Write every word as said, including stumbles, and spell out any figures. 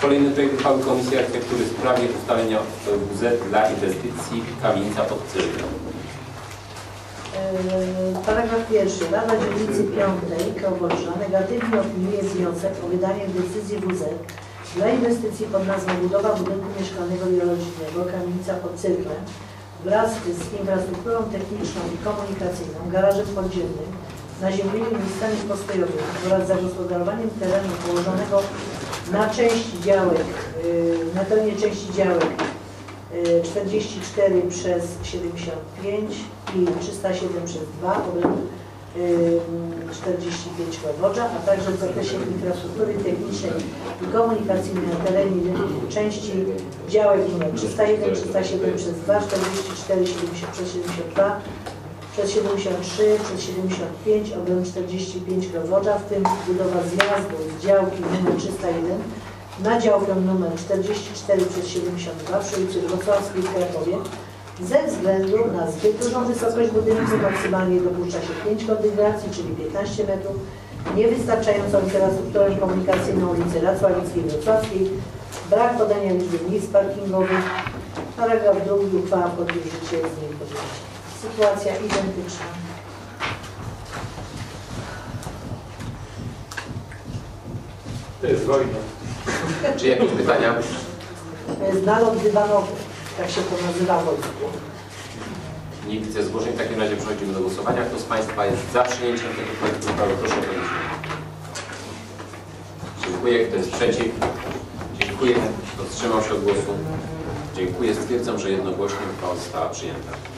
Kolejny projekt uchwały Komisji Architektury w sprawie ustalenia W Z dla inwestycji Kamienica pod Cyrkiem. Paragraf pierwszy. Rada Dzielnicy Piątej Kołobrzeg negatywnie opiniuje wniosek o wydanie decyzji W Z dla inwestycji pod nazwą budowa budynku mieszkalnego wielorodzinnego Kamienica pod Cyrkiem wraz z infrastrukturą techniczną i komunikacyjną, garażem podziemnym, naziemnymi miejscami postojowymi oraz zagospodarowaniem terenu położonego na części działek, na terenie części działek czterdzieści cztery przez siedemdziesiąt pięć i trzysta siedem przez dwa, obręb czterdzieści pięć Kłodwodza, a także w zakresie infrastruktury technicznej i komunikacyjnej na terenie części działek nr trzysta jeden, trzysta siedem przez dwa, czterdzieści cztery przez siedemdziesiąt dwa, przez siedemdziesiąt trzy, przez siedemdziesiąt pięć, obręb czterdzieści pięć Kłodwodza, w tym budowa zjazdu z działki nr trzysta jeden na działkę nr czterdzieści cztery przez siedemdziesiąt dwa przy ulicy Wrocławskiej w Krakowie ze względu na zbyt dużą wysokość budynku maksymalnie dopuszcza się pięć kondygracji, czyli piętnaście metrów, niewystarczającą infrastrukturę komunikacyjną ulicy Racławickiej Wrocławskiej, brak podania liczby miejsc parkingowych. Paragraf drugi. Uchwała wchodzi w życie z dniem podjęcia. Sytuacja identyczna. To jest wojna. Czy jakieś pytania? To jest nalot dywanowy, tak się to nazywa w wojsku. Nie widzę zgłoszeń. W takim razie przechodzimy do głosowania. Kto z Państwa jest za przyjęciem tego projektu uchwały, proszę o podniesienie ręki. Dziękuję. Kto jest przeciw? Dziękuję. Kto wstrzymał się od głosu? Dziękuję. Stwierdzam, że jednogłośnie uchwała została przyjęta.